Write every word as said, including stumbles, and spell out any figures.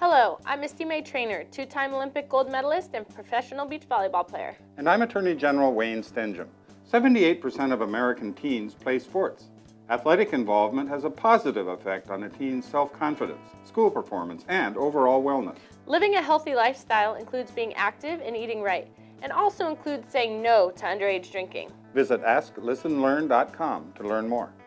Hello, I'm Misty May-Treanor, two-time Olympic gold medalist and professional beach volleyball player. And I'm Attorney General Wayne Stenehjem. seventy-eight percent of American teens play sports. Athletic involvement has a positive effect on a teen's self-confidence, school performance, and overall wellness. Living a healthy lifestyle includes being active and eating right, and also includes saying no to underage drinking. Visit ask listen learn dot com to learn more.